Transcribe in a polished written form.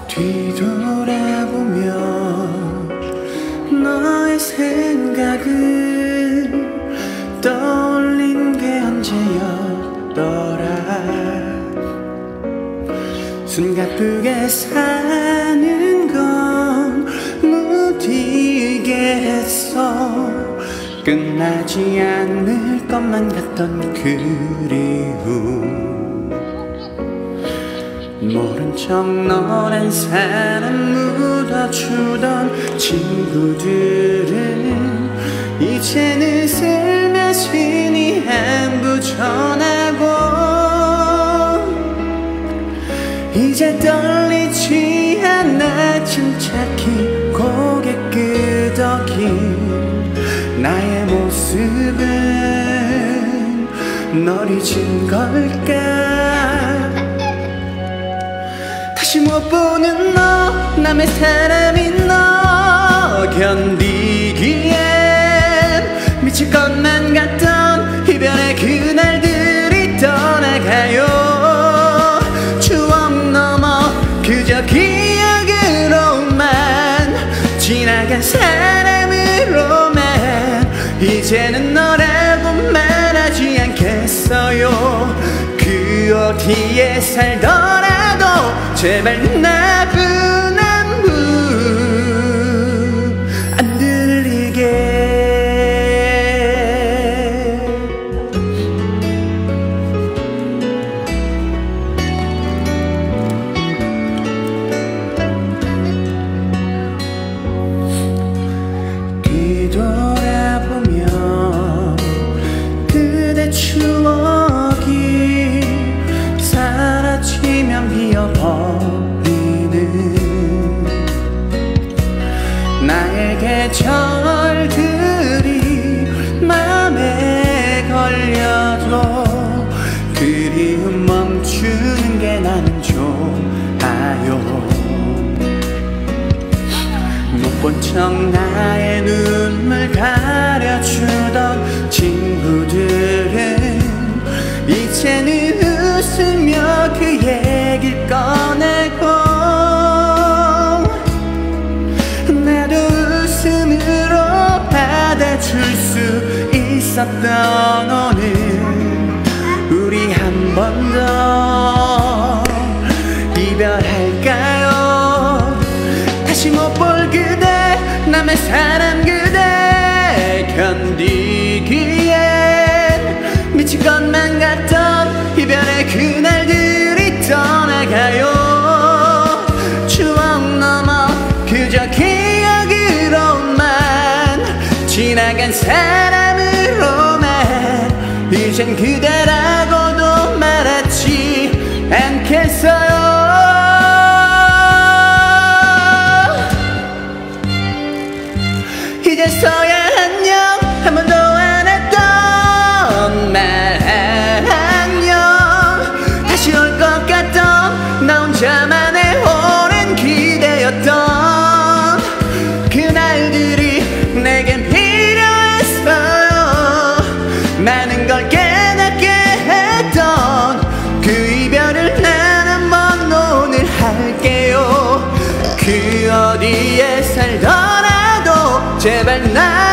뒤돌아보면 너의 생각을 떠올린 게 언제였더라. 숨가쁘게 사는 건 무디겠어. 끝나지 않을 것만 같던 그리움. 모른 척 너란 사람 묻어주던 친구들은 이제는 슬며시 안부 전하고, 이제 떨리지 않아 침착히 고개 끄덕인 나의 모습은 널 잊은 걸까. 다시 못 보는 너, 남의 사람인 너 견디기엔 미칠 것만 같던 이별의 그날들이 떠나가요. 추억 넘어 그저 기억으로만, 지나간 사람으로만 이제는 너라고 말하지 않겠어요. 그 어디에 살더라도 제발 나쁜 안부 안 들리게. 뒤돌아보면 그대 추억이 사라지면 비어버리는 나의 계절들이 맘에 걸려도 그리움 멈추는 게 나는 좋아요. 못 본 척 나의 눈물 가려주던 친구들은 이제는 웃으며 그 얘기를 꺼내고, 나도 웃음으로 받아줄 수 있었던 오늘, 우리 한 번 더 이별할까요? 다시 못 볼 그대, 남의 사람 그대 견디기엔 미친 것만 같던 이별의 그날들이 떠나가요. 추억 넘어 그저 기억으로만, 지나간 사람으로만 이젠 그대라고도 말하지 않겠어요. 이제서야 안녕, 한 번도 안 했던 말 안녕. 다시 올 것 같던 나 혼자만의 오랜 기대였던 그날들이 내겐 필요했어요. 많은 걸 깨닫게 했던 그 이별을 난 한번 오늘 할게요. 그 어디에 살더라도 제발 나